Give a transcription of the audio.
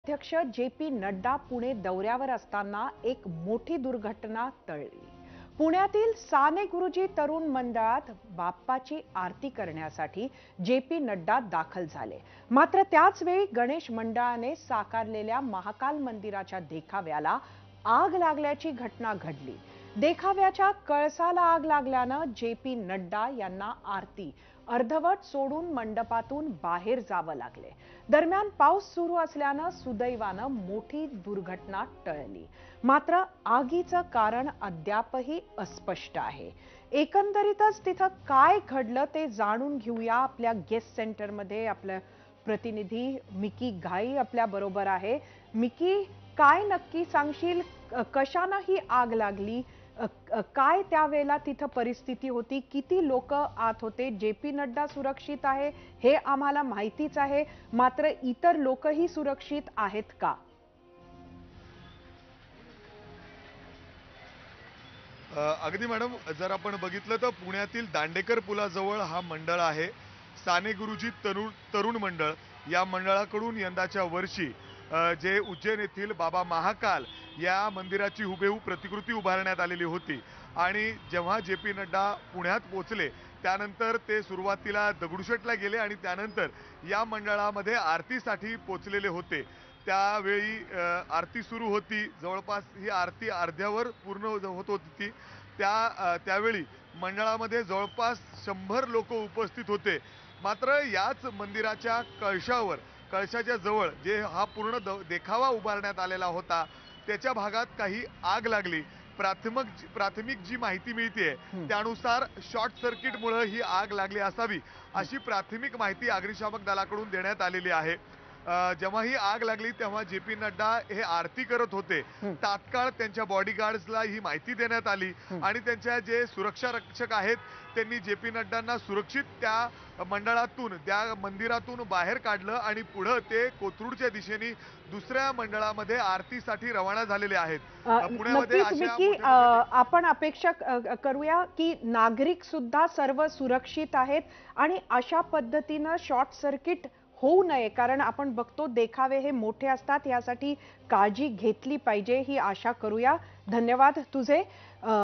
अध्यक्ष जे.पी. नड्डा पुणे दौऱ्यावर असताना एक मोठी दुर्घटना टळली। पुण्यातील साने गुरुजी तरुण मंडळात बाप्पाची आरती करण्यासाठी जे.पी. नड्डा दाखल झाले। मात्र त्याच वेळी गणेश मंडळाने साकारलेल्या महाकाल मंदिराच्या देखाव्याला आग लागल्याची घटना घडली। देखाव्याच्या कळसाला आग लागल्यानं जे.पी. नड्डा यांना आरती अर्धवट सोडून मंडपातून बाहेर जावं लागले। दरम्यान पाऊस सुरू असल्यानं सुदैवानं मोठी दुर्घटना टळली। मात्र आगीचं कारण अद्यापही अस्पष्ट आहे। एकंदरीतच तिथं काय घडलं ते जाणून घेऊया। आपल्या गेस्ट सेंटरमध्ये आपल्या प्रतिनिधी मिकी घाई आपल्या बरोबर आहे। मिकी, काय नक्की सांगशील, कशाने ही आग लागली? काय त्यावेळेला तिथं परिस्थिती होती? किती लोक आत होते? जे.पी. नड्डा सुरक्षित आहे हे आम्हाला माहितीच आहे, मात्र इतर लोकही सुरक्षित आहेत का? अगदी मॅडम, जर आपण बघितलं तर पुण्यातील दांडेकर पुलाजवळ हा मंडळ आहे, साने गुरुजी तरुण तरुण मंडळ। या मंडळाकडून यंदाच्या वर्षी जे उज्जैन येथील बाबा महाकाल या मंदिराची हुबेहूब प्रतिकृती उभारण्यात आलेली होती। आणि जेव्हा जे.पी. नड्डा पुण्यात पोहोचले त्यानंतर ते सुरुवातीला दगडूशेठला गेले आणि त्यानंतर या मंडळामध्ये आरतीसाठी पोहोचलेले होते। त्यावेळी आरती सुरू होती, जवळपास ही आरती अर्ध्यावर पूर्ण होत होती ती। त्यावेळी मंडळामध्ये जवळपास 100 लोक उपस्थित होते। मात्र याच मंदिराच्या कळशाच्या जवळ जे हा पूर्ण देखावा उभारण्यात आलेला होता त्याच्या भागात काही आग लागली। प्राथमिक जी माहिती मिळते त्यानुसार शॉर्ट सर्किटमुळे ही आग लागली असावी अशी प्राथमिक माहिती अग्निशामक दलाकडून देण्यात आलेली आहे। जेव्हा ही आग लागली तेव्हा जे.पी. नड्डा हे आरती करत होते। तात्काळ त्यांच्या बॉडीगार्ड्सला ही माहिती देण्यात आली आणि त्यांच्या जे सुरक्षा रक्षक आहेत त्यांनी जे.पी. नड्डांना सुरक्षित त्या मंडळातून, त्या मंदिरातून बाहेर काढलं आणि पुढे ते कोथरूडच्या दिशेने दुसऱ्या मंडळामध्ये आरतीसाठी रवाना झालेले आहेत। पुण्यामध्ये नक्कीच अशा मिकी, आपण अपेक्षा करूया की नागरिक सुद्धा सर्व सुरक्षित आहेत आणि अशा पद्धतीने शॉर्ट सर्किट होऊ नये, कारण आपण बघतो देखावे हे मोठे असतात, यासाठी काळजी घेतली पाहिजे ही आशा करूया। धन्यवाद तुझे।